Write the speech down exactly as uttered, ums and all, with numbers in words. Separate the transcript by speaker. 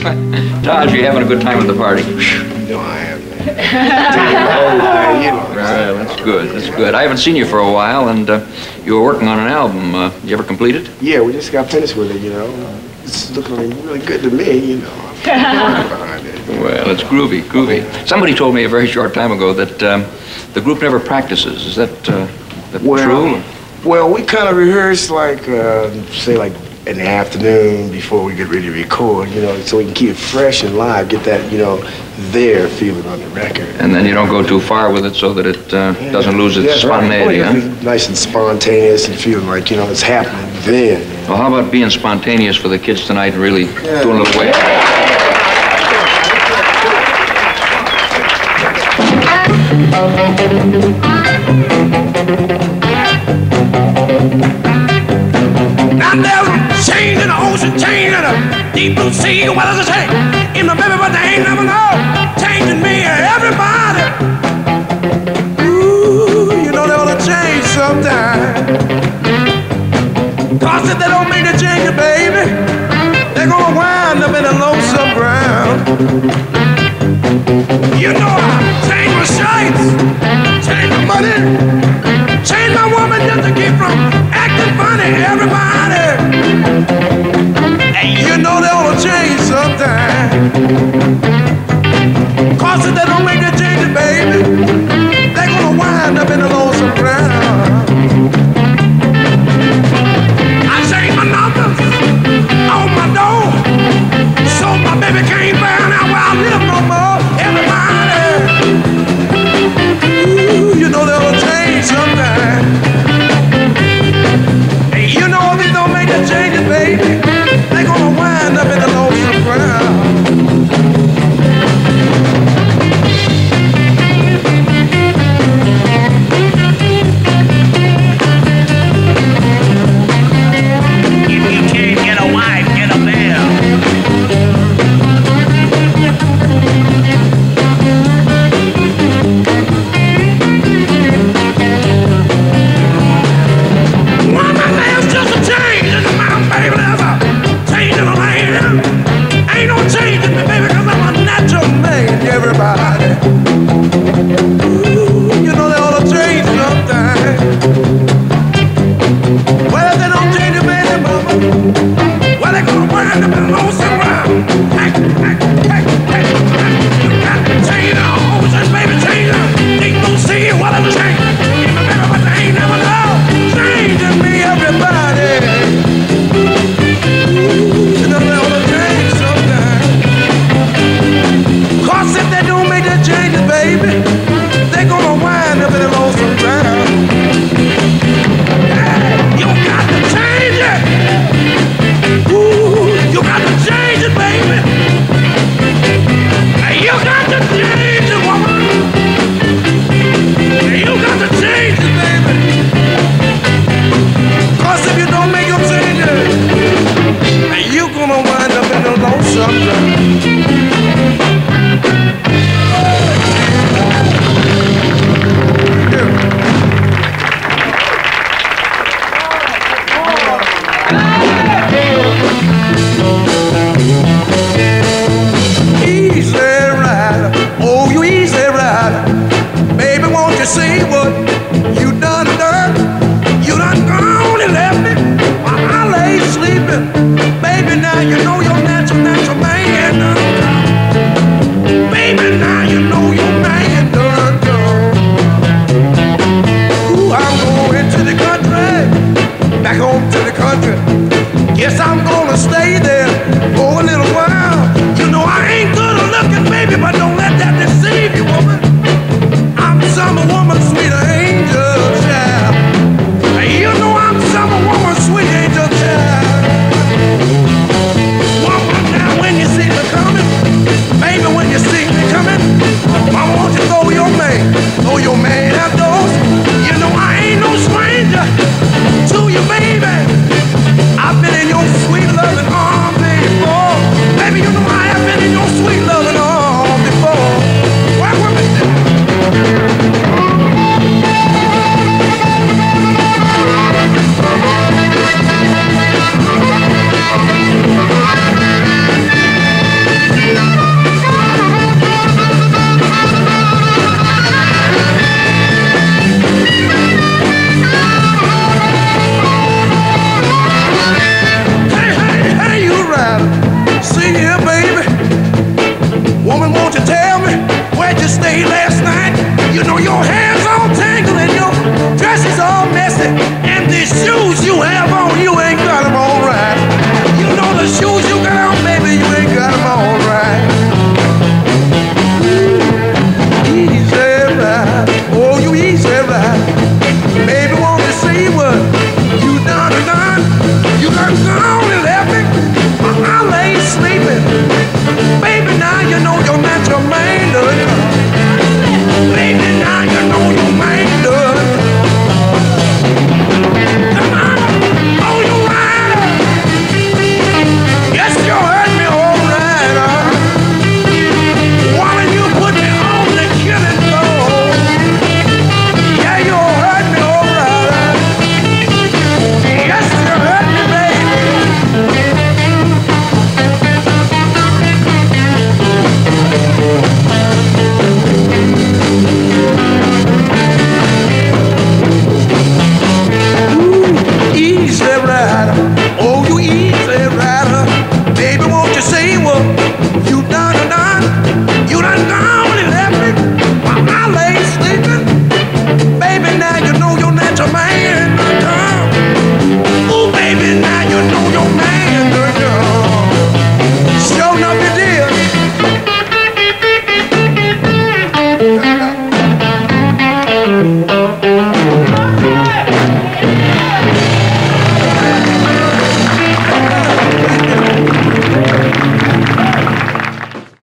Speaker 1: Taj, you having a good time at the party?
Speaker 2: You know I am, man. Oh, you know.
Speaker 1: Well, that's good. That's good. I haven't seen you for a while, and uh, you were working on an album. Uh, you ever complete it?
Speaker 2: Yeah, we just got finished with it, you know. It's looking really good to me, you know. I'm it.
Speaker 1: Well, it's groovy, groovy. Somebody told me a very short time ago that um, the group never practices. Is that, uh, that
Speaker 2: well,
Speaker 1: true?
Speaker 2: Well, we kind of rehearse, like, uh, say, like, in the afternoon before we get ready to record, you know, so we can keep it fresh and live, get that, you know, there feeling on the record.
Speaker 1: And then you don't go too far with it so that it uh,
Speaker 2: yeah.
Speaker 1: doesn't lose its
Speaker 2: That's
Speaker 1: spontaneity,
Speaker 2: right.
Speaker 1: huh?
Speaker 2: Nice and spontaneous and feeling like, you know, it's happening then. You know?
Speaker 1: Well, how about being spontaneous for the kids tonight and really
Speaker 2: yeah.
Speaker 1: doing a little way?
Speaker 3: Now there's a change in the ocean, change in the deep blue sea. What does it say? In the baby, but they ain't never know. Changing me, everybody. Ooh, you know they ought to change sometime. Cause if they don't make the change, baby, they're gonna wind up in the lonesome ground. You know I change my shirts, change my money, change my woman just to keep from acting funny, everybody. And you know they ought to change sometime. Cause if they don't make the changes, baby, they're gonna wind up in the lonesome ground. I changed my numbers on my door, so my baby can't find out where I live no more. Everybody, ooh, you know they ought to change sometime. And you know if they don't make the changes, baby, they're gonna wind up in the lonesome ground. If you can't get a wife, get a bill. Woman, there's just a change in the mountain, baby. There's a change in the land. Ain't no change in me, baby, cause I'm a natural man, everybody. Ooh, you know they ought to change sometime. Well, if they don't change it, baby, mama, well, they're gonna wind up in the lonesome ground. Hey, hey, hey, hey, hey. You got to change the ocean, baby, change the deep blue sea. What is the change? Give me, baby, but they ain't never know. Changing me, everybody. Ooh, you know they ought to change sometime. Cause if they don't make the changes, baby, they're gonna wind up in the lonesome ground. Hey, you got to change it. Ooh, you got to change it, baby. Hey, you got to change it, woman. Hey, you got to change it, baby. Cause if you don't make them change it, hey, you gonna wind up in the lonesome ground. Easy rider, oh you easy rider. Baby, won't you see what you done done? You done gone and left me while I lay sleeping. Baby, now you know you're natural, natural man. say what you done and done.